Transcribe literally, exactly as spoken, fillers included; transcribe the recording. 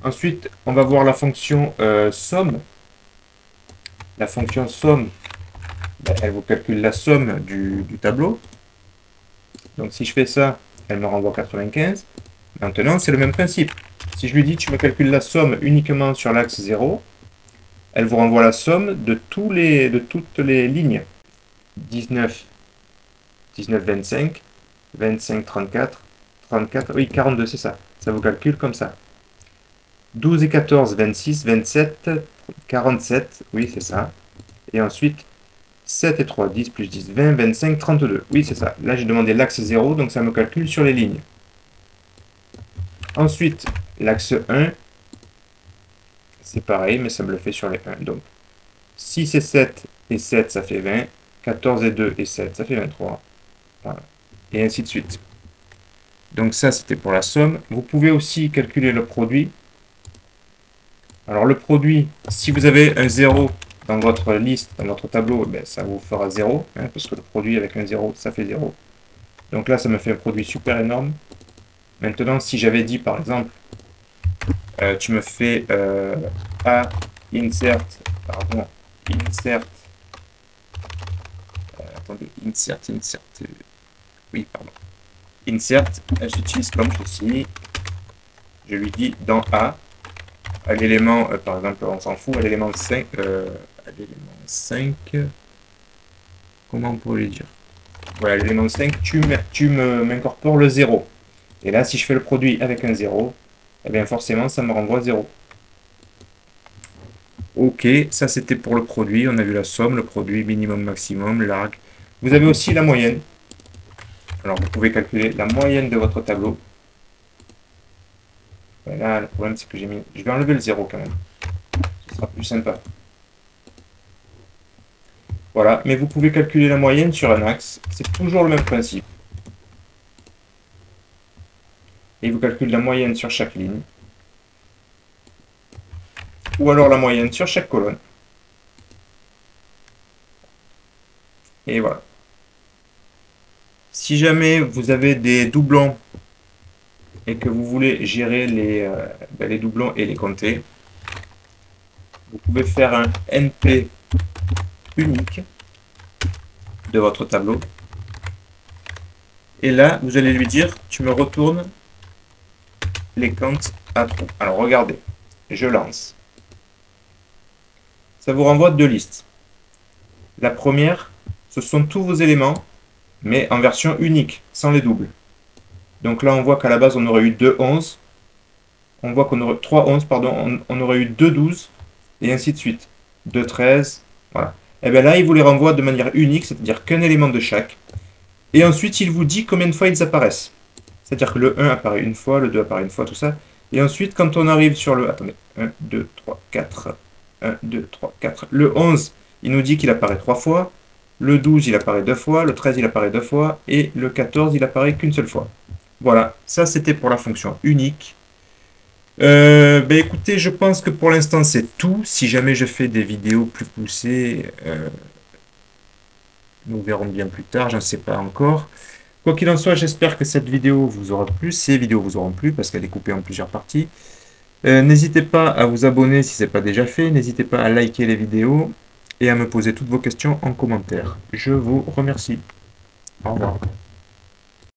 Ensuite, on va voir la fonction euh, somme. La fonction somme, ben, elle vous calcule la somme du, du tableau. Donc si je fais ça, elle me renvoie quatre-vingt-quinze. Maintenant, c'est le même principe. Si je lui dis tu me calcules la somme uniquement sur l'axe zéro, elle vous renvoie la somme de, tous les, de toutes les lignes. dix-neuf, dix-neuf, vingt-cinq, vingt-cinq, trente-quatre, trente-quatre, oui, quarante-deux, c'est ça. Ça vous calcule comme ça. douze et quatorze, vingt-six, vingt-sept, quarante-sept, oui, c'est ça. Et ensuite, sept et trois, dix plus dix, vingt, vingt-cinq, trente-deux. Oui, c'est ça. Là, j'ai demandé l'axe zéro, donc ça me calcule sur les lignes. Ensuite, l'axe un, c'est pareil, mais ça me le fait sur les un. Donc, six et sept et sept, ça fait vingt. quatorze et deux et sept, ça fait vingt-trois. Voilà. Et ainsi de suite. Donc ça, c'était pour la somme. Vous pouvez aussi calculer le produit. Alors le produit, si vous avez un zéro dans votre liste, dans votre tableau, ben, ça vous fera zéro, hein, parce que le produit avec un zéro, ça fait zéro. Donc là, ça me fait un produit super énorme. Maintenant, si j'avais dit, par exemple, euh, tu me fais euh, A, insert, pardon, insert, euh, attendez, insert, insert, euh, oui, pardon, insert, j'utilise comme ceci, je lui dis dans A, à l'élément, euh, par exemple, on s'en fout, à l'élément cinq, euh, à l'élément cinq, comment on pourrait le dire? Voilà, l'élément cinq, tu m'incorpores le zéro. Et là, si je fais le produit avec un zéro, eh bien forcément, ça me renvoie zéro. Ok, ça c'était pour le produit. On a vu la somme, le produit, minimum, maximum, largue. Vous avez aussi la moyenne. Alors, vous pouvez calculer la moyenne de votre tableau. Là, le problème, c'est que j'ai mis... Je vais enlever le zéro quand même. Ce sera plus sympa. Voilà, mais vous pouvez calculer la moyenne sur un axe. C'est toujours le même principe. Et vous calculez la moyenne sur chaque ligne. Ou alors la moyenne sur chaque colonne. Et voilà. Si jamais vous avez des doublons et que vous voulez gérer les, euh, ben les doublons et les compter, vous pouvez faire un N P unique de votre tableau. Et là, vous allez lui dire, tu me retournes les comptes à trous. Alors regardez, je lance. Ça vous renvoie deux listes. La première, ce sont tous vos éléments, mais en version unique, sans les doubles. Donc là, on voit qu'à la base, on aurait eu deux onze. On voit qu'on aurait trois onze, pardon, on, on aurait eu deux douze, et ainsi de suite. deux treize, voilà. Et bien là, il vous les renvoie de manière unique, c'est-à-dire qu'un élément de chaque. Et ensuite, il vous dit combien de fois ils apparaissent. C'est-à-dire que le un apparaît une fois, le deux apparaît une fois, tout ça. Et ensuite, quand on arrive sur le... Attendez, un, deux, trois, quatre. un, deux, trois, quatre. Le onze, il nous dit qu'il apparaît trois fois. Le douze, il apparaît deux fois. Le treize, il apparaît deux fois. Et le quatorze, il apparaît qu'une seule fois. Voilà, ça c'était pour la fonction unique. Euh, ben écoutez, je pense que pour l'instant c'est tout. Si jamais je fais des vidéos plus poussées, euh, nous verrons bien plus tard, je ne sais pas encore. Quoi qu'il en soit, j'espère que cette vidéo vous aura plu. Ces vidéos vous auront plu parce qu'elle est coupée en plusieurs parties. Euh, N'hésitez pas à vous abonner si ce n'est pas déjà fait. N'hésitez pas à liker les vidéos et à me poser toutes vos questions en commentaire. Je vous remercie. Au revoir.